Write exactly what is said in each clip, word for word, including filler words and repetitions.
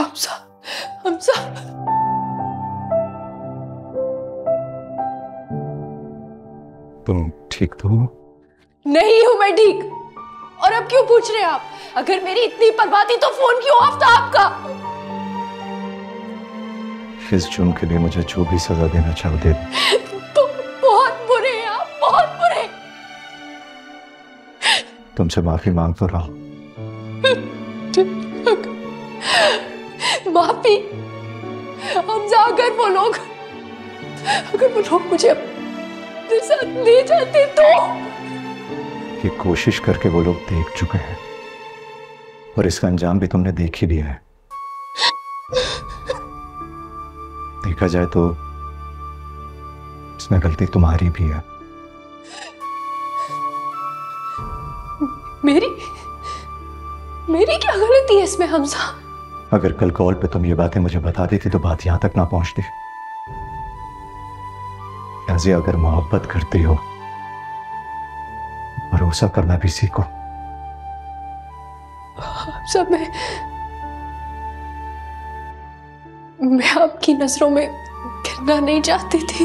हमजा, हमजा। तुम ठीक तो हो? नहीं हूं मैं ठीक। और अब क्यों पूछ रहे हैं आप? अगर मेरी इतनी परवाह थी तो फोन क्यों ऑफ था आपका? इस जुर्म के लिए मुझे जो भी सजा देना चाहो दे तो बहुत बुरे हैं आप, बहुत बुरे। तुमसे माफी मांग तो रहा हूं। माफी? हमजा, अगर वो लोग अगर वो लोग मुझे अपने साथ ले जाते तो? ये कोशिश करके वो लोग देख चुके हैं और इसका अंजाम भी तुमने देख ही लिया है। देखा जाए तो इसमें गलती तुम्हारी भी है। मेरी मेरी क्या गलती है इसमें हमजा? अगर कल कॉल पे तुम ये बातें मुझे बता देती तो बात यहां तक ना पहुंचती। ऐसे अगर मोहब्बत करती हो भरोसा करना भी सीखो। सब मैं मैं आपकी नजरों में गिरना नहीं चाहती थी।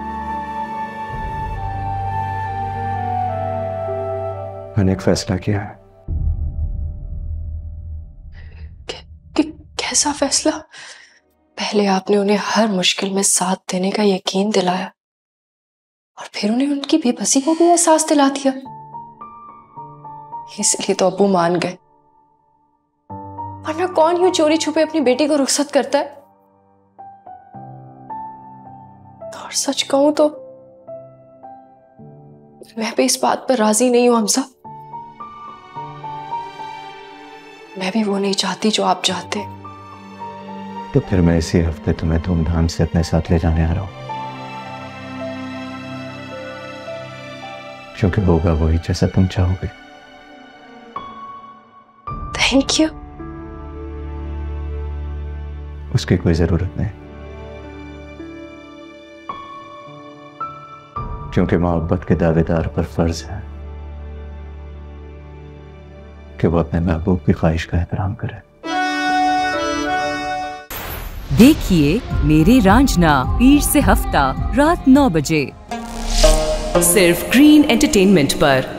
मैंने एक फैसला किया है। कि, कैसा फैसला? पहले आपने उन्हें हर मुश्किल में साथ देने का यकीन दिलाया और फिर उन्हें उनकी बेबसी को भी एहसास दिला दिया। इसलिए तो अब्बू मान गए, वरना कौन यूं चोरी छुपे अपनी बेटी को रुखसत करता है? और सच कहूं तो मैं भी इस बात पर राजी नहीं हूं हमजा। मैं भी वो नहीं चाहती जो आप चाहते। तो फिर मैं इसी हफ्ते तुम्हें धूमधाम से अपने साथ ले जाने आ रहा हूं, क्योंकि होगा वही जैसा तुम चाहोगे। Thank you. उसकी कोई जरूरत नहीं, क्योंकि मोहब्बत के दावेदार पर फर्ज है कि वो अपने महबूब की ख्वाहिश का एहतराम करे। देखिए मेरे रांझना पीर से हफ्ता रात नौ बजे सिर्फ ग्रीन एंटरटेनमेंट पर।